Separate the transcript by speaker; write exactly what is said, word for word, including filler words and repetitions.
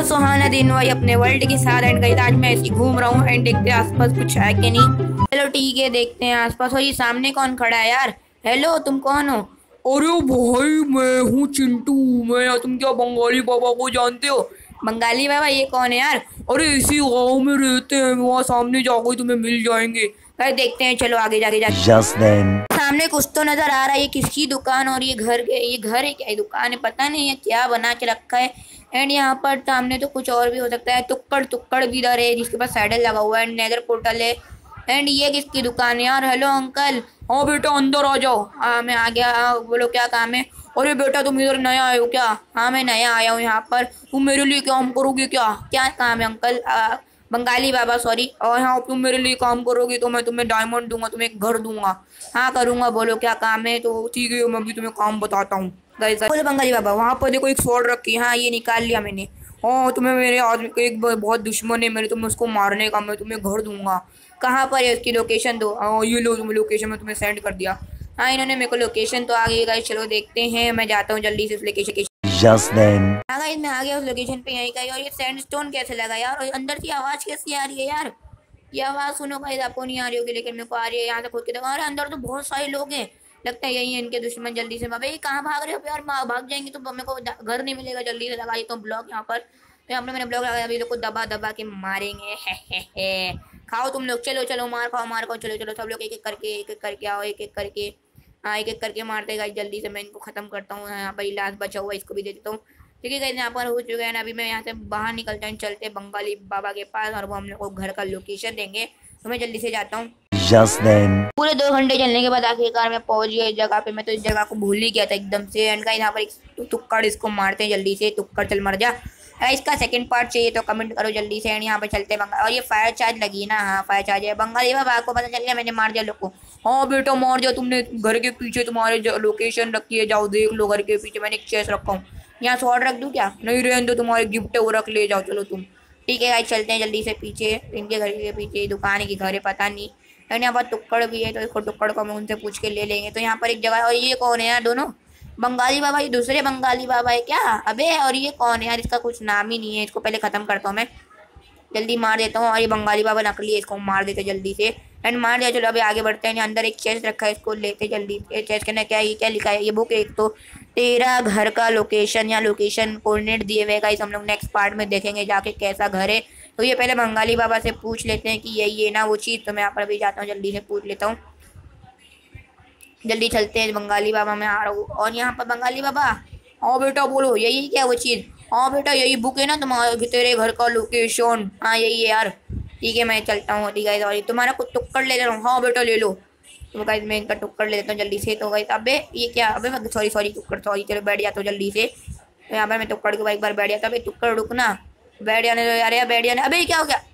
Speaker 1: सुहाना दिन भाई अपने वर्ल्ड के साथ। एंड गाइस आज मैं ऐसे घूम रहा हूँ एंड देखते हैं आसपास कुछ है कि नहीं। चलो ठीक है देखते हैं आसपास। और ये सामने कौन खड़ा है यार? हेलो तुम कौन हो? अरे भाई मैं हूँ चिंटू। मैं तुम क्या बंगाली बाबा को जानते हो? बंगाली बाबा ये कौन है यार? अरे इसी गाँव में रहते हैं, वहाँ सामने जाओगे तुम्हें मिल जाएंगे। भाई देखते हैं, चलो आगे जाके जाके
Speaker 2: Just then.
Speaker 1: सामने कुछ तो नजर आ रहा है। ये किसकी दुकान और ये घर के ये घर है क्या? ये दुकान है पता नहीं है क्या बना के रखा है। एंड यहाँ पर सामने तो कुछ और भी हो सकता है। टुक्कड़ टुक्कड़ भी इधर है जिसके पास सैडल लगा हुआ है। एंड नेदर पोर्टल है। एंड ये किसकी दुकान है यार? Hello uncle. हाँ बेटा अंदर आ जाओ। हाँ मैं आ गया। हाँ बोलो क्या काम है? अरे बेटा तुम इधर नया आए हो क्या? हाँ मैं नया आया हूँ यहाँ पर। तुम मेरे लिए काम करोगे क्या? क्या काम है अंकल? आ, बंगाली बाबा सॉरी। और हाँ तुम मेरे लिए काम करोगे तो मैं तुम्हें डायमंड दूंगा, तुम्हें एक घर दूंगा। हाँ करूंगा, बोलो क्या काम है? तो ठीक है मैं भी तुम्हें काम बताता हूँ। बोले बंगाली बाबा वहाँ पर देखो एक स्वॉर्ड रखी है। हाँ ये निकाल लिया मैंने। हाँ तुम्हें मेरे आदमी एक बहुत दुश्मन है मेरे, तुम्हें उसको मारने का, मैं तुम्हें घर दूंगा। कहाँ पर है उसकी लोकेशन दो। हाँ ये लो तुम्हें लोकेशन में तुम्हें सेंड कर दिया। हाँ इन्होंने मेरे को लोकेशन तो आ गई गाइस, चलो देखते हैं। मैं जाता हूँ जल्दी से उस लोकेशन।
Speaker 2: Just then.
Speaker 1: हाँ गाइस मैं आ गया उस लोकेशन पे यहीं का ही। और ये सैंडस्टोन कैसे लगा यार? और अंदर की आवाज़ कैसी आ रही है यार? ये आवाज़ सुनो गाइस, आपको नहीं आ रही होगी लेकिन मेरे को आ रही है। यहाँ से खुद के देखो। अरे अंदर तो बहुत सारे लोग हैं, लगता है यही है इनके दुश्मन। जल्दी से भाई कहाँ भाग रहे हो यार? भाग जाएंगे तो मेरे को घर नहीं मिलेगा। जल्दी से लगाई तो ब्लॉक यहाँ पर। तो यहाँ पर मैंने ब्लॉक लगाया, अभी लोग को दबा दबा के मारेंगे। है, है, है। खाओ तुम लोग, चलो चलो मार खाओ मार खाओ। चलो चलो सब लोग एक एक करके एक एक करके आओ, एक एक करके। हाँ एक एक करके मारते गाइस। जल्दी से मैं इनको खत्म करता हूँ। यहाँ पर लास्ट बचा हुआ इसको भी दे देता हूँ। ठीक है गाइस यहाँ पर हो चुका है ना। अभी मैं यहाँ से बाहर निकलता हूँ, चलते हैं बंगाली बाबा के पास और वो हम लोग को घर का लोकेशन देंगे। तो मैं जल्दी से जाता हूँ।
Speaker 2: Just then.
Speaker 1: पूरे दो घंटे चलने के बाद आखिरकार मैं पहुंच गया इस जगह पे। मैं तो इस जगह को भूल ही गया था एकदम से। एंड गाइस यहाँ पर एक टुक्कड़ इसको मारते हैं जल्दी से। टुक्कड़ चल मर जा। अगर इसका सेकंड पार्ट चाहिए तो कमेंट करो जल्दी से। एंड यहाँ पे चलते हैं बंगाल। और ये फायर चार्ज लगी ना? हाँ फायर चार्ज है। बंगाली बाबा आपको पता चल गया मैंने मार दिया लोग को? हाँ बेटा मार दिया तुमने। घर के पीछे तुम्हारे लोकेशन रखी है, जाओ देख लो। घर के पीछे मैंने एक चेस्ट रखा हूँ। यहाँ स्वॉर्ड रख दूँ क्या? नहीं रहने दो, तुम्हारे गिफ्ट है वो रख ले जाओ। चलो तुम ठीक है गाइस चलते हैं जल्दी से पीछे। इनके घर के पीछे दुकान है कि घर है पता नहीं। एंड यहाँ पर टुक्कड़ भी है तो इसको टुक्कड़ को हम उनसे पूछ के ले लेंगे। तो यहाँ पर एक जगह है। और ये कौन है यार? दोनों बंगाली बाबा? ये दूसरे बंगाली बाबा है क्या? अबे और ये कौन है यार? इसका कुछ नाम ही नहीं है। इसको पहले ख़त्म करता हूँ मैं, जल्दी मार देता हूँ। और ये बंगाली बाबा नकली है, इसको मार देते जल्दी से। एंड मार दिया। चलो अभी आगे बढ़ते हैं। अंदर एक चेस्ट रखा है, इसको लेते जल्दी। चेस्ट के अंदर क्या है? ये क्या लिखा है? ये बुक है एक तो। तेरा घर का लोकेशन या लोकेशन कोऑर्डिनेट दिए हुए गाइस। हम लोग नेक्स्ट पार्ट में देखेंगे जाके कैसा घर है। तो ये पहले बंगाली बाबा से पूछ लेते हैं कि यही है ना वो चीज़। तो मैं यहाँ पर अभी जाता हूँ, जल्दी से पूछ लेता हूँ। जल्दी चलते हैं बंगाली बाबा, मैं आ रहा हूँ। और यहाँ पर बंगाली बाबा हाँ बेटा बोलो यही क्या वो चीज़? हाँ बेटा यही बुक है ना तुम्हारे तेरे घर का लोकेशन? हाँ यही है यार। ठीक है मैं चलता हूँ। ठीक है सॉरी तुम्हारा कुछ टुक्कड़ ले रहा हूँ। हाँ बेटा ले लो। तो गाइस मैं इनका टुक्कड़ ले लेता हूँ जल्दी से। तो गाइस अबे ये क्या? अबे सॉरी सॉरी टुक्कड़ सॉरी। चलो बैठ जाता हूँ जल्दी से। तो यहाँ पर मैं टुक्कड़ के एक बार बैठ जाता। अबे टुक्कड़ रुकना, बैठ जाने दो यार। यार बैठ जाने। अबे क्या हो गया?